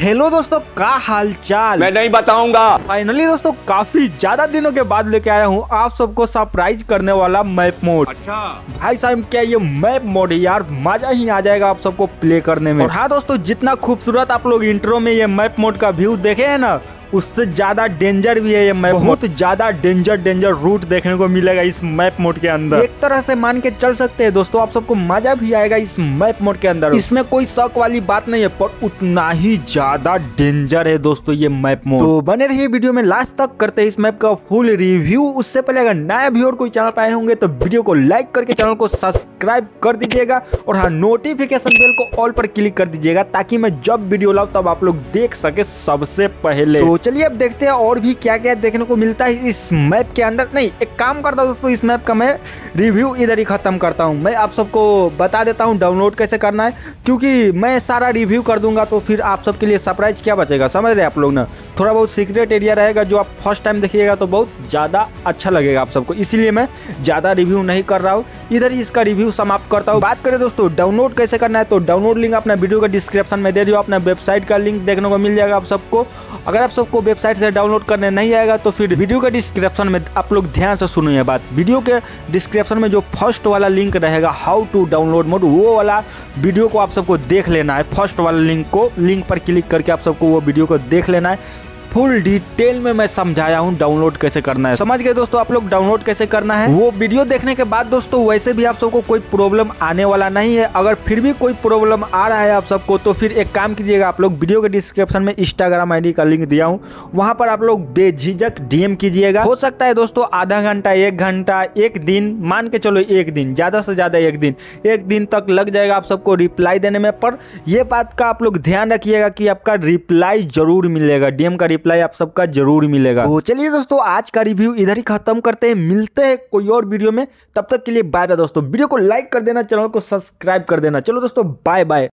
Hello दोस्तों, का हाल चाल। मैं नहीं बताऊंगा। फाइनली दोस्तों काफी ज्यादा दिनों के बाद लेके आया हूँ आप सबको सरप्राइज करने वाला मैप मोड। अच्छा भाई साहब, क्या ये मैप मोड है यार, मजा ही आ जाएगा आप सबको प्ले करने में। और हाँ दोस्तों, जितना खूबसूरत आप लोग इंट्रो में ये मैप मोड का व्यू देखे है ना, उससे ज्यादा डेंजर भी है ये मैप। बहुत ज्यादा डेंजर रूट देखने को मिलेगा इस मैप मोड के अंदर। एक तरह से मान के चल सकते हैं दोस्तों, आप सबको मजा भी आएगा इस मैप मोड के अंदर। इसमें कोई शक वाली बात नहीं है, पर उतना ही ज्यादा डेंजर है दोस्तों ये मैप मोड। तो बने रहिए वीडियो में लास्ट तक, करते हैं इस मैप का फुल रिव्यू। उससे पहले अगर नया व्यूअर कोई चैनल पे आए होंगे तो वीडियो को लाइक करके चैनल को सब्सक्राइब कर दीजिएगा, और हाँ नोटिफिकेशन बेल को ऑल पर क्लिक कर दीजिएगा, ताकि मैं जब वीडियो लाऊं तब आप लोग देख सके सबसे पहले। तो चलिए अब देखते हैं और भी क्या क्या देखने को मिलता है इस मैप के अंदर। नहीं, एक काम करता हूं दोस्तों, इस मैप का मैं रिव्यू इधर ही खत्म करता हूं। मैं आप सबको बता देता हूं डाउनलोड कैसे करना है, क्योंकि मैं सारा रिव्यू कर दूंगा तो फिर आप सबके लिए सरप्राइज क्या बचेगा, समझ रहे आप लोग ना। थोड़ा बहुत सीक्रेट एरिया रहेगा जो आप फर्स्ट टाइम देखिएगा तो बहुत ज़्यादा अच्छा लगेगा आप सबको, इसीलिए मैं ज़्यादा रिव्यू नहीं कर रहा हूँ, इधर ही इसका रिव्यू समाप्त करता हूँ। बात करें दोस्तों डाउनलोड कैसे करना है, तो डाउनलोड लिंक अपना वीडियो का डिस्क्रिप्शन में दे दियो, अपना वेबसाइट का लिंक देखने को मिल जाएगा आप सबको। अगर आप सबको वेबसाइट से डाउनलोड करने नहीं आएगा तो फिर वीडियो के डिस्क्रिप्शन में आप लोग ध्यान से सुनिए बात। वीडियो के डिस्क्रिप्शन में जो फर्स्ट वाला लिंक रहेगा हाउ टू डाउनलोड मोड, वो वाला वीडियो को आप सबको देख लेना है। फर्स्ट वाला लिंक पर क्लिक करके आप सबको वो वीडियो को देख लेना है। फुल डिटेल में मैं समझाया हूँ डाउनलोड कैसे करना है, समझ गए दोस्तों आप लोग डाउनलोड कैसे करना है। वो वीडियो देखने के बाद दोस्तों वैसे भी आप सबको कोई प्रॉब्लम आने वाला नहीं है। अगर फिर भी कोई प्रॉब्लम आ रहा है आप सबको तो फिर एक काम कीजिएगा, आप लोग वीडियो के डिस्क्रिप्शन में इंस्टाग्राम आईडी का लिंक दिया हूँ, वहां पर आप लोग बेझिझक डीएम कीजिएगा। हो सकता है दोस्तों आधा घंटा, 1 घंटा, 1 दिन, मान के चलो 1 दिन, ज्यादा से ज्यादा 1 दिन तक लग जाएगा आप सबको रिप्लाई देने में। पर यह बात का आप लोग ध्यान रखिएगा कि आपका रिप्लाई जरूर मिलेगा, डीएम का रिप्लाई आप सबका जरूर मिलेगा। तो चलिए दोस्तों आज का रिव्यू इधर ही खत्म करते हैं, मिलते हैं कोई और वीडियो में, तब तक के लिए बाय बाय दोस्तों। वीडियो को लाइक कर देना, चैनल को सब्सक्राइब कर देना। चलो दोस्तों बाय बाय।